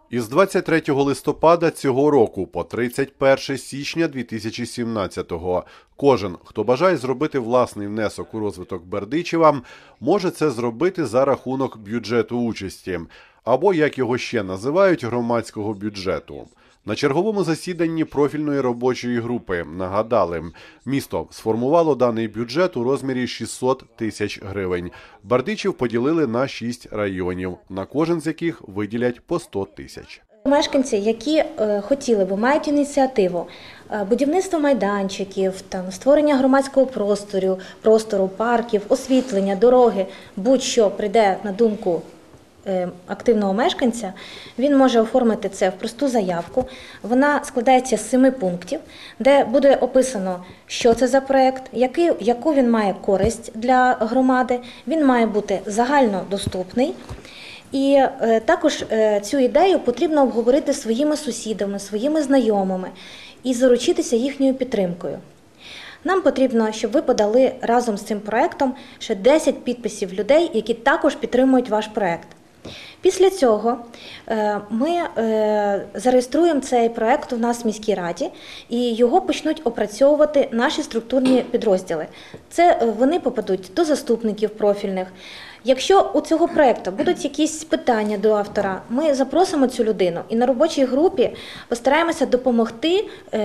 Із 23 листопада цього року по 31 січня 2017-го кожен, хто бажає зробити власний внесок у розвиток Бердичева, може це зробити за рахунок бюджету участі, або, як його ще називають, громадського бюджету. На черговому засіданні профільної робочої групи нагадали, місто сформувало даний бюджет у розмірі 600 тисяч гривень. Бердичів поділили на 6 районів, на кожен з яких виділять по 100 тисяч. Мешканці, які хотіли б, мають ініціативу будівництва майданчиків, створення громадського простору, парків, освітлення, дороги, будь-що прийде на думку активного мешканця, він може оформити це в просту заявку. Вона складається з 7 пунктів, де буде описано, що це за проєкт, яку він має користь для громади, він має бути загальнодоступний. І також цю ідею потрібно обговорити зі своїми сусідами, своїми знайомими і заручитися їхньою підтримкою. Нам потрібно, щоб ви подали разом з цим проєктом ще 10 підписів людей, які також підтримують ваш проєкт. Після цього ми зареєструємо цей проєкт у нас в міській раді і його почнуть опрацьовувати наші структурні підрозділи. Це вони попадуть до заступників профільних. Якщо у цього проєкту будуть якісь питання до автора, ми запросимо цю людину і на робочій групі постараємося допомогти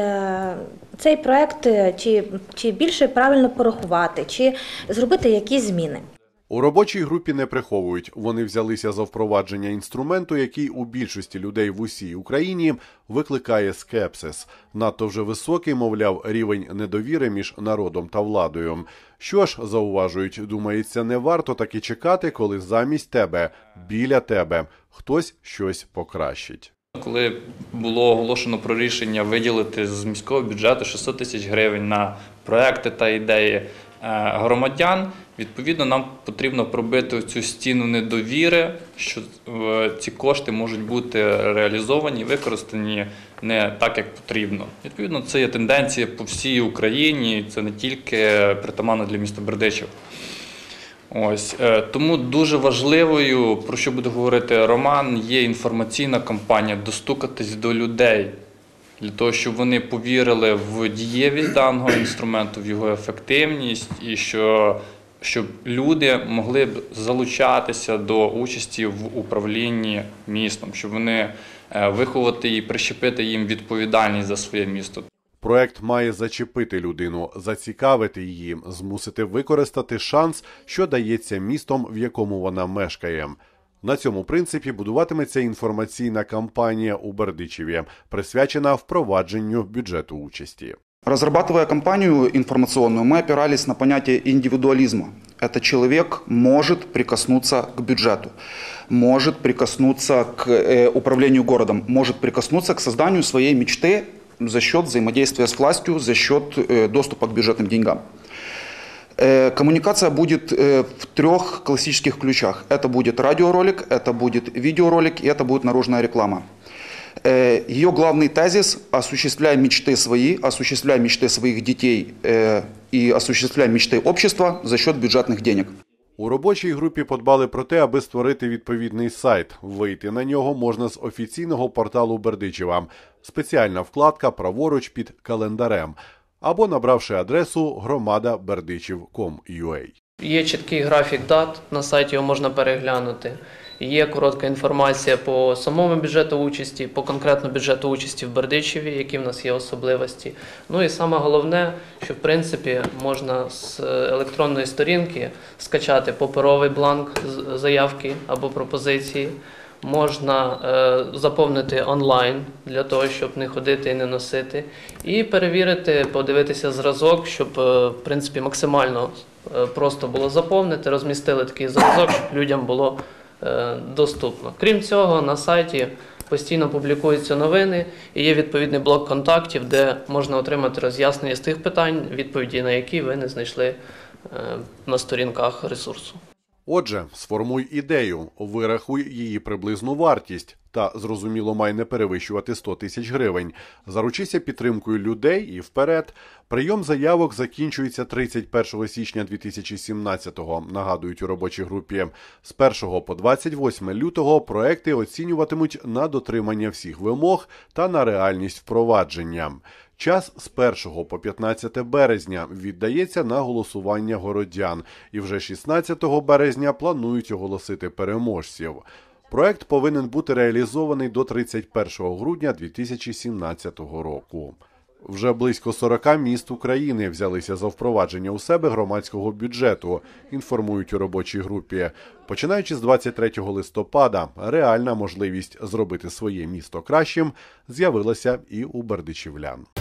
цей проєкт чи більше правильно порахувати, чи зробити якісь зміни. У робочій групі не приховують. Вони взялися за впровадження інструменту, який у більшості людей в усій Україні викликає скепсис. Надто вже високий, мовляв, рівень недовіри між народом та владою. Що ж, зауважують, думається, не варто так і чекати, коли замість тебе, біля тебе, хтось щось покращить. Коли було оголошено про рішення виділити з міського бюджету 600 тисяч гривень на проекти та ідеї громадян, відповідно, нам потрібно пробити цю стіну недовіри, що ці кошти можуть бути реалізовані і використані не так, як потрібно. Відповідно, це є тенденція по всій Україні, це не тільки притаманно для міста Бердичів. Тому дуже важливою, про що буде говорити Роман, є інформаційна кампанія, достукатись до людей, для того, щоб вони повірили в дієвість даного інструменту, в його ефективність і щоб люди могли б залучатися до участі в управлінні містом, щоб вони виховати і прищепити їм відповідальність за своє місто. Проект має зачепити людину, зацікавити її, змусити використати шанс, що дається містом, в якому вона мешкає. На цьому принципі будуватиметься інформаційна кампанія у Бердичеві, присвячена впровадженню бюджету участі. Разрабатывая кампанию информационную, мы опирались на понятие индивидуализма. Это человек может прикоснуться к бюджету, может прикоснуться к управлению городом, может прикоснуться к созданию своей мечты за счет взаимодействия с властью, за счет доступа к бюджетным деньгам. Коммуникация будет в 3 классических ключах. Это будет радиоролик, это будет видеоролик и это будет наружная реклама. Ее главный тезис – осуществляй мечты своих детей и осуществляй мечты общества за счет бюджетных денег. У робочій групі подбали про те, аби створити відповідний сайт. Вийти на нього можна з офіційного порталу Бердичева. Спеціальна вкладка праворуч під календарем. Або набравши адресу громада-бердичів.com.ua. Є чіткий графік дат, на сайті його можна переглянути. Є коротка інформація по самому бюджету участі, по конкретно бюджету участі в Бердичеві, які в нас є особливості. Ну і саме головне, що в принципі можна з електронної сторінки скачати паперовий бланк заявки або пропозиції. Можна заповнити онлайн, для того, щоб не ходити і не носити. І перевірити, подивитися зразок, щоб в принципі максимально просто було заповнити, розмістили такий зразок, щоб людям було доступно. Крім цього, на сайті постійно публікуються новини і є відповідний блок контактів, де можна отримати роз'яснення з тих питань, відповіді на які ви не знайшли на сторінках ресурсу. Отже, сформуй ідею, вирахуй її приблизну вартість та, зрозуміло, має не перевищувати 100 тисяч гривень. Заручися підтримкою людей і вперед. Прийом заявок закінчується 31 січня 2017-го, нагадують у робочій групі. З 1 по 28 лютого проекти оцінюватимуть на дотримання всіх вимог та на реальність впровадження. Час з 1 по 15 березня віддається на голосування городян, і вже 16 березня планують оголосити переможців. Проект повинен бути реалізований до 31 грудня 2017 року. Вже близько 40 міст України взялися за впровадження у себе громадського бюджету, інформують у робочій групі. Починаючи з 23 листопада, реальна можливість зробити своє місто кращим з'явилася і у бердичівлян.